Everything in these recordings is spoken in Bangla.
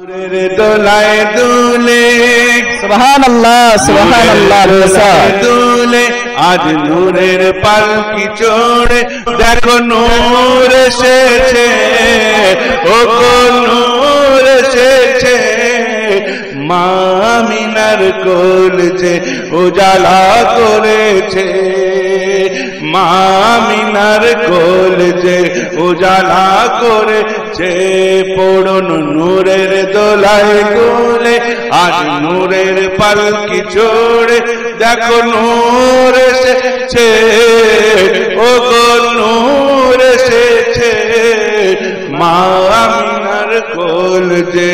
দোলায় দুলে সুবহানাল্লাহ সুবহানাল্লাহ দুলে আজ নূরের পালকি চড়ে দেখো নূর এসেছে, ও গো নূর এসেছে, মা আমিনার কোল যে উজালা করেছে, মা আমিনার কোল যে উজালা করেছে। পড়ুন নূরের দোলায় দুলে আজ নূরের পালকি চড়ে দেখো নূর এসেছে, ও গো নূর এসেছে, মা আমিনার কোল যে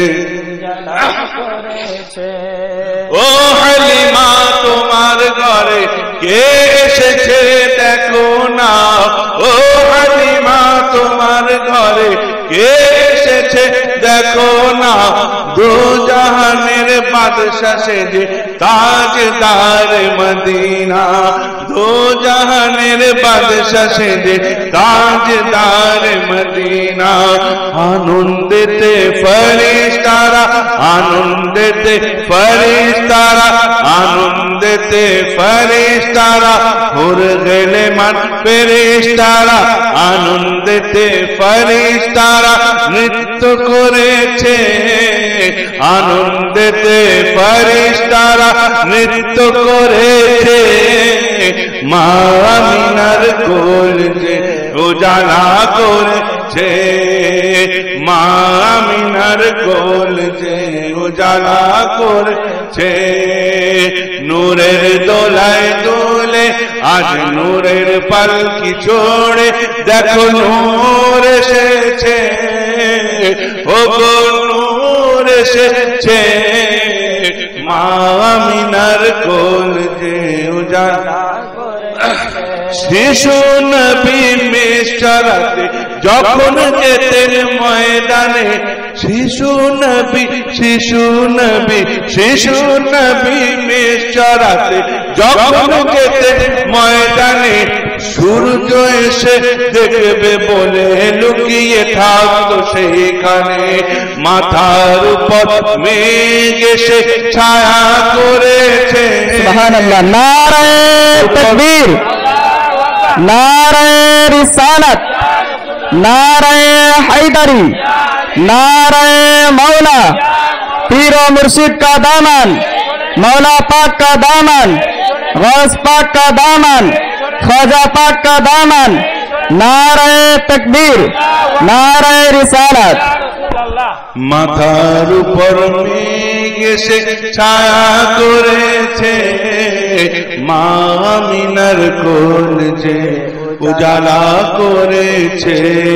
ও হালিমা তোমার ঘরে কে এসেছে দেখো না, ও হালিমা তোমার ঘরে কে এসেছে দেখো না, দো জাহানের বাদশা সেজে তাজদার মদিনা, দো জাহানের বাদশা সেজে তাজদার মদিনা। আনন্দেতে ফেরেশতারা, আনন্দেতে ফেরেশতারা, আনন্দেতে ফেরেশতারা, হুর গেলে মান ফেরেশতারা, আনন্দেতে ফেরেশতারা নৃত্য করেছে, আনন্দেতে ফেরেশতারা নৃত্য করেছে, মা আমিনার কোল যে উজালা করেছে, মা আমিনার কোল যে উজালা করেছে। নূরের দোলায় দোলে আজ নূরের পালকি চড়ে দেখো নূর এসেছে, ও গো নূর এসেছে, মা আমিনার কোল যে উজালা করেছে। শিশু নবী মেশরাতে যখন যেতেন ময়দানে, শিশু নবী, শিশু নবী, শিশু নবী মেশরাতে যখন যেতেন ময়দানে, সূর্য এসে দেখবে বলে লুকিয়ে থাকতো সেখানে, মাথার উপর মেঘ এসে ছায়া করেছে। সুবহানাল্লাহ। নারায়ে তাকবীর, নারায়ে রিসালাত, नाराए हैदरी, नाराए मौला, पीर और मुर्शिद का दामन, मौला पाक का दामन, गौस पाक का दामन, ख्वाजा पाक का दामन, नाराए तकबीर, नाराए रिसालत। মাথার উপর মেঘ এসে ছায়া করেছে, মা আমিনার কোল যে উজালা করেছে।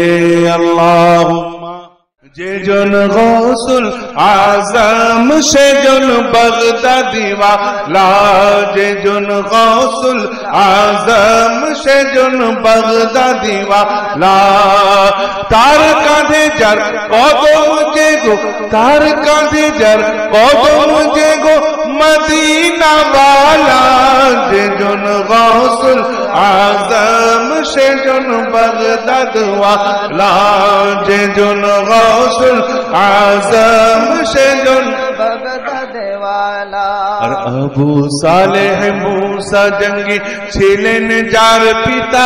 আল্লাহুম্মা যেজন গৌসুল আজম সেজন বাগদাদি ওয়ালা, যেজন গৌসুল আজম সেজন বাগদাদি ওয়ালা, তার কাঁধে যার কদম যে গো, তার কাঁধে যার কদম যে গো মদিনা ওয়ালা, যেজন গৌসুল আজম সেজন বাগদাদ ওয়ালা, যেজন গৌসুল আজম সেজন বাগদাদ ওয়ালা। আর আবু সালেহ মুসা জঙ্গি ছিলেন যার পিতা,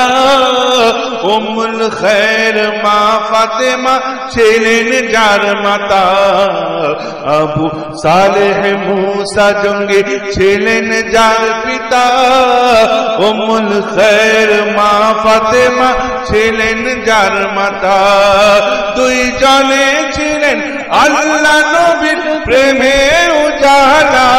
উম্মুল খৈর মা ফাতেমা ছিলেন যার মাতা। আবু সালেহ মুসা জঙ্গি ছিলেন যার পিতা, উম্মুল খৈর মা ফাতেমা ছিলেন যার মাতা। দুইজনে ছিলেন আল্লাহ নবীর প্রেমে উজালা,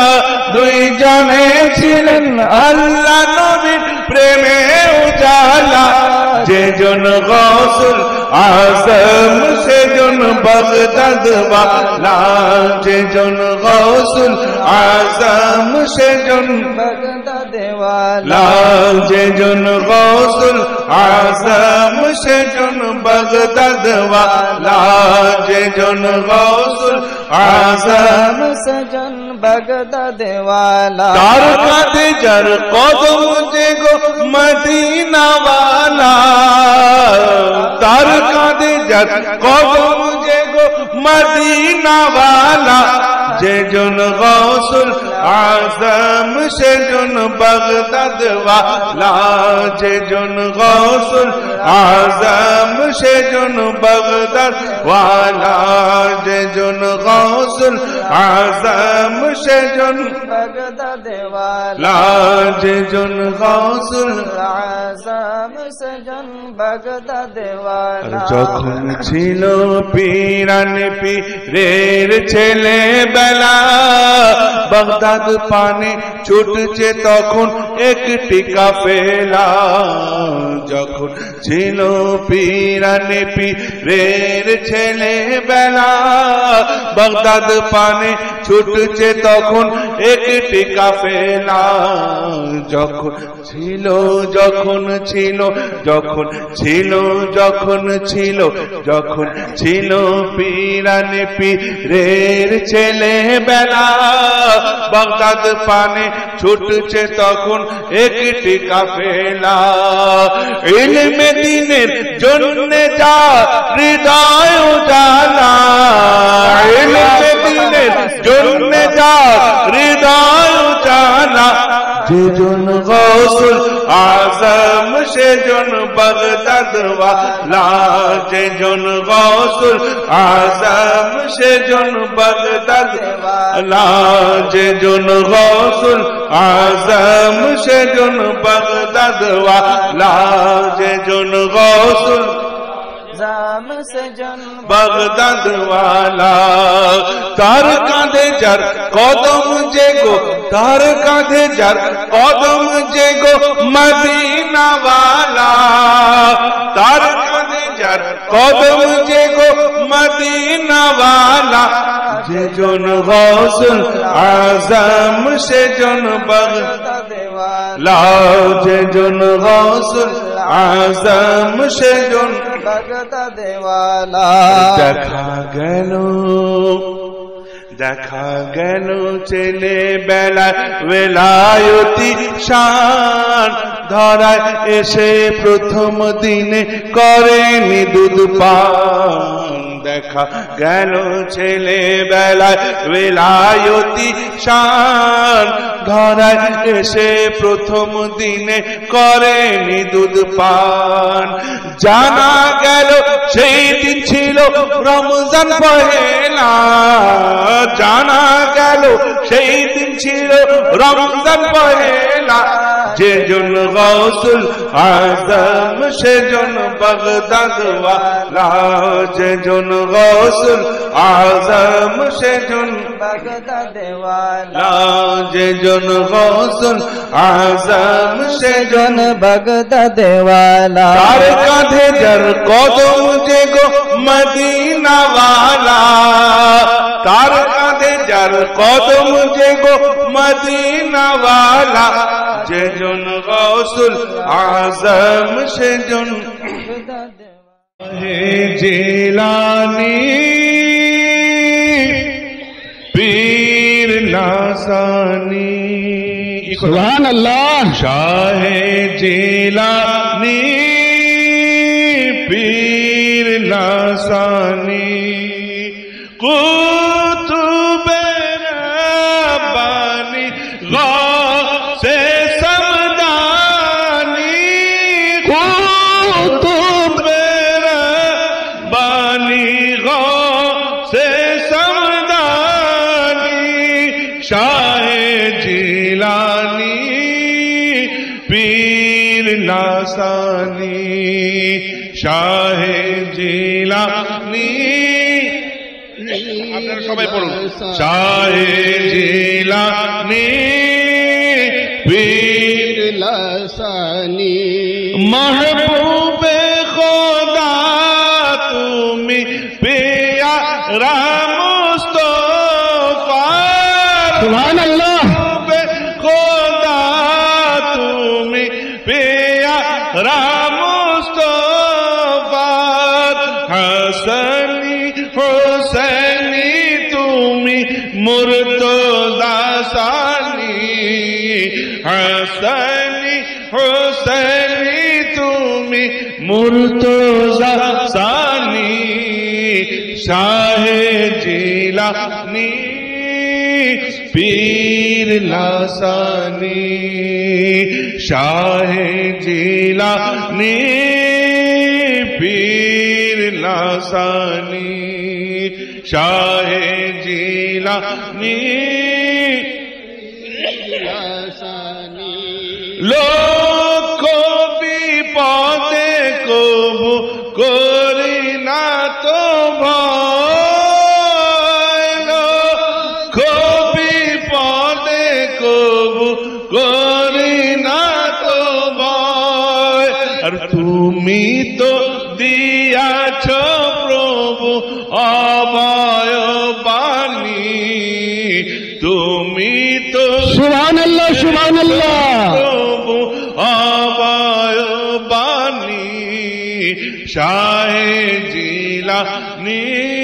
দুইজনে ছিলেন আল্লাহ নবীর প্রেমে উজালা, যেজন গৌসুল আজম সেজন বাগদাদ ওয়ালা, যেজন গৌসুল আজম সেজন বাগদাদ ওয়ালা, যেজন গৌসুল আজম সেজন বাগদাদ ওয়ালা, যেজন গৌসুল আজম সেজন বাগদাদ ওয়ালা। তার কাঁধে যার কদম যে গো মদিনা ওয়ালা, তার কাঁধে যার কদম যে গো গো মদিনা वाला যেজন গৌসুল আজম সেজন বাগদাদ वाला যেজন গৌসুল আজম সেজন বাগদাদ वाला যেজন গৌসুল আজম সেজন বাগদাদ वाला যেজন গৌসুল আজম সেজন বাগদাদ वाला যখন ছিল পীরান পীরের ছেলে বেলা বাগদাদ পানে ছুটছে তখন একটি কাফেলা যখন ছিল পীরান পীরের ছেলে বেলা বাগদাদ পানে ছুটছে তখন একটি কাফেলা যখন ছিল যখন ছিল যখন ছিল যখন ছিল যখন ছিল পীরান পীরের ছেলে বেলা বাগদাদ পানে ছুটছে তখন একটি কাফেলা ইলমে দ্বীনের জন্য যা হৃদয় উজালা ইলমে দ্বীনের জন্য যা হৃদয় উজালা যেজন গৌসুল আজম সেজন বাগদাদ वाला যেজন গৌসুল আজম সেজন বাগদাদ वाला যেজন গৌসুল আজম সেজন বাগদাদ वाला যেজন গৌসুল আজম সেজন বাগদাদ वाला তার কাঁধে যার কদম যে গো তার কাঁধে যার কদম যে গো মদিনা वाला তার কাঁধে যার কদম যে গো মদিনা वाला যেজন গৌসুল আজম সেজন বাগদাদ वाला যেজন গৌসুল আজম সেজন বাগদাদ वाला দেখা গেল ছেলে বেলা বেলায়তি শান ধরায় এসে প্রথম দিনে করেনি দুধ পান দেখা গেল ছেলে বেলায় বেলায়তি শান ধরায় এসে প্রথম দিনে করেনি দুধ পান জানা গেল সেই দিন ছিল রমজান পহেলা জানা গেল সেই দিন ছিল রমজান পহেলা যেজন গৌসুল আজম সেজন বাগদাদ वाला যেজন গৌসুল আজম সেজন বাগদাদ वाला যেজন গৌসুল আজম সেজন বাগদাদ वाला তার কাঁধে যার কদম যে গো মদিনা वाला তার কাঁধে যার কদম যে গো মদিনা वाला যেজন গৌসুল আজম সেজন হে জিলানী পীর নাসানী সুবহানাল্লাহ শাহে জিলানী পীর নাসানী কুতুবে রাব্বানী গৌসে সমদানী কুতুবে রাব্বানী গৌসে সমদানী শাহে জিলানী পীর নাসানী শাহে জিলানী আপনারা সবাই পড়ুন শাহে জিলানী পীর নাসানী महबूबे खुदा তুমি प्यारा मुस्तफा सुभानअल्लाह खुदा তুমি प्यारा मुस्तफा हसनी हुसैनी তুমি मुर्तजा सानी हसनी हुसैनी তুমি मुर्तजा सानी शाहे जिलानी पीर लासानी शाहे जिलानी पीर लासानी शाहे जिलानी लोको विपदे कबू करी ना तो भय लोको विपदे कबू करी ना तो भय और तुमी तो दियाछ प्रभु अभय बानी तुमी तो सुभानाल्लाह सुभानाल्लाह प्रभु अभय बानी शाहे जिलानी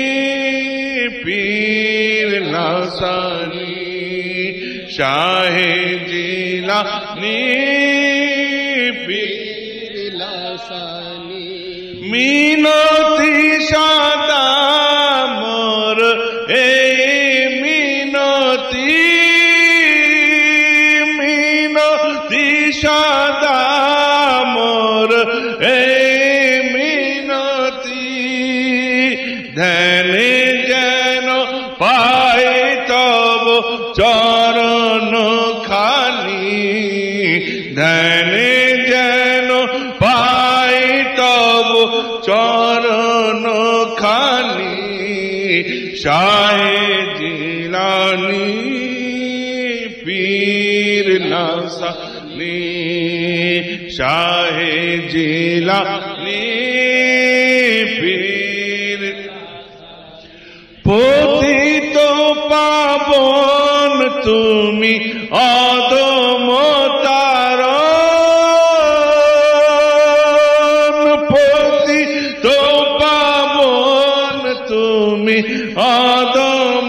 पीर लासानी शाहे जिलानी पीर लासानी मिनती सदा मोर ए मिनती सदा मोर ए मिनती ध्याने जेन पाए तब चरण खानी ध्याने जेन पाए तब चरण खानी शाहे जिलानी पीर लासानी शाहे जिलानी पीर पतित पावन तुमी अधम तारण पतित पावन तुमी अधम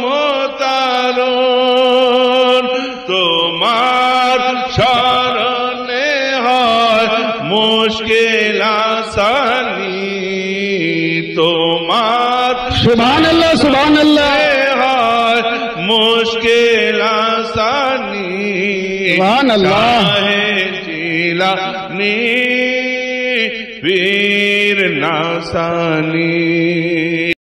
तारण তোমার শরণে হয় মুশকিল আসানি তোমার সুবহানাল্লাহ সুবহানাল্লাহ হয় মুশকিল আসানি সুবহানাল্লাহ শাহে জিলানী পীর লাসানী